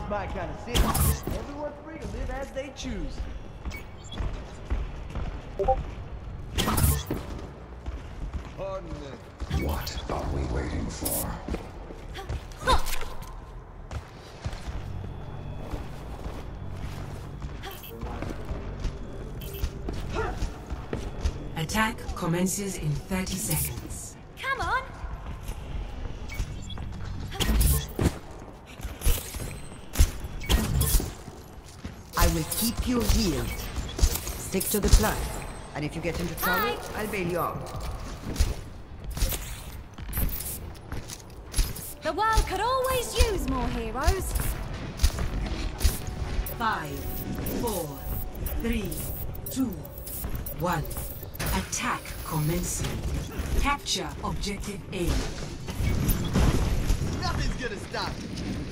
my kind of city. Everyone's free to live as they choose. Pardon me. What are we waiting for? Attack commences in 30 seconds. Come on! I will keep you healed. Stick to the plan. And if you get into trouble, I'll bail you out. The world could always use more heroes. 5, 4, 3, 2, 1. Attack commencing. Capture objective A. Nothing's gonna stop me.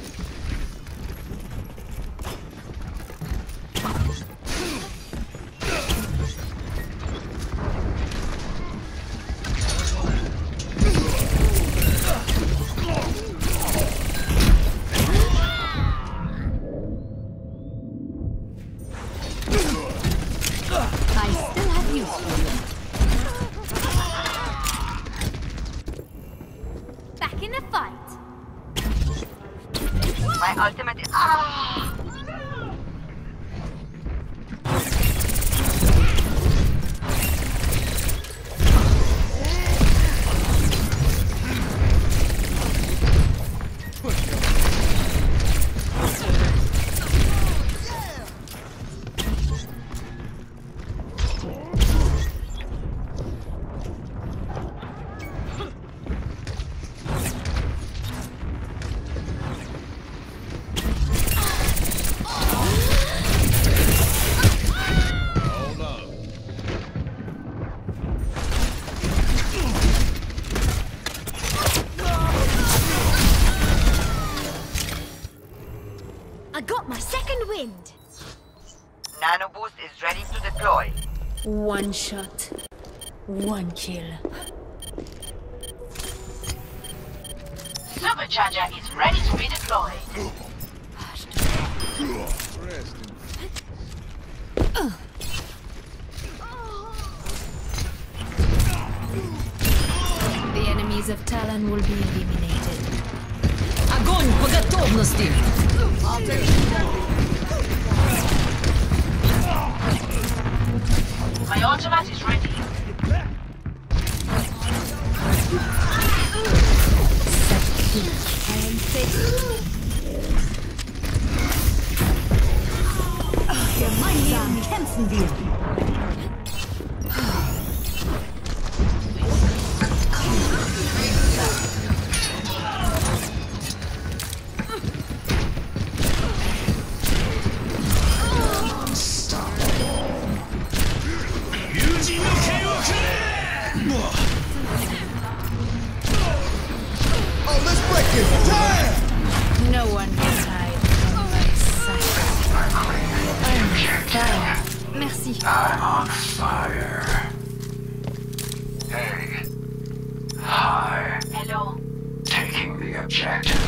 My ultimate is... Ah! I got my second wind. Nano boost is ready to deploy. One shot, one kill. Supercharger is ready to be deployed. The enemies of Talon will be eliminated. Огонь по готовности! My ultimate is ready. Gemeinsam kämpfen wir. Oh, let's break this. Damn! No one can hide from my sight. I'm fire. Merci. I'm on fire. Hey. Hi. Hello. Taking the objective.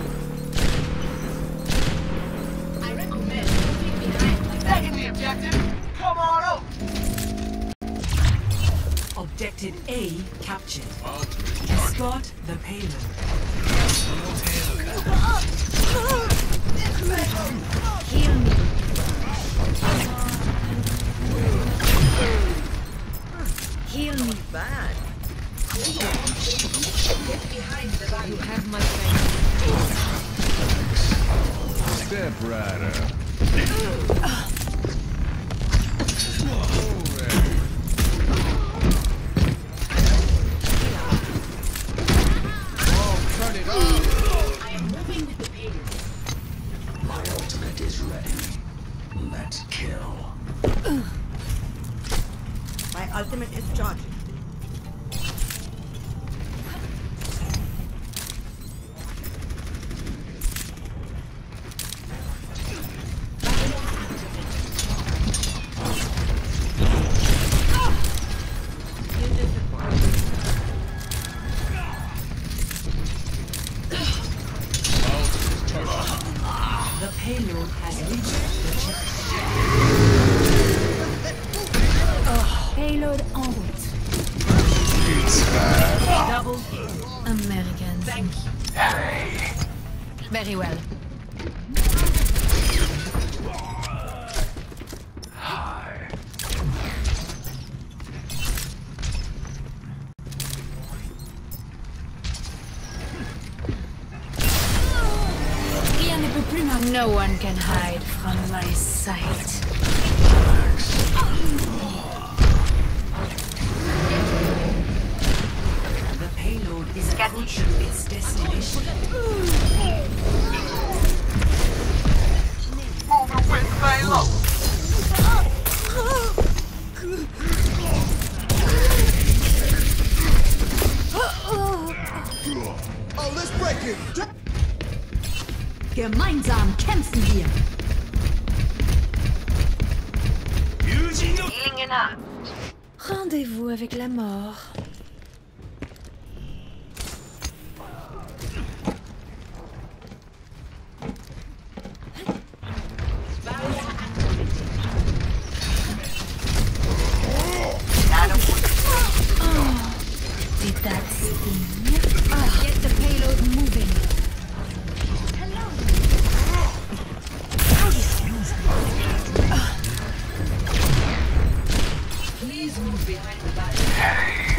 I recommend moving behind. Taking the objective. Come on up. Objective A captured. Escort the payload. Heal me. Heal me. Bad. You have my friend. Step right up. Turn it up. I am moving with the payload. My ultimate is ready. Let's kill. My ultimate is charging. Double hit. Americans. Thank you. Very well. No one can hide from my sight. The payload is approaching its destination. Oh, let's break it. Gemeinsam kämpfen wir. Healing in hand. Rendez-vous avec la mort. Did that sting? Get the payload moving. Please move behind the barrier.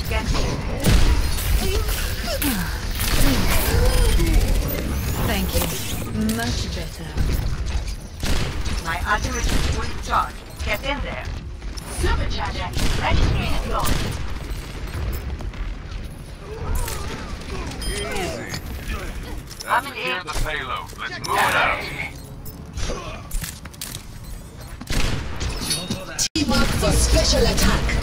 Thank you. Much better. My ultimate is fully charged. Get in there. Supercharger is ready to be deployed. I'm in here. The payload. Let's move it out. Team up for special attack.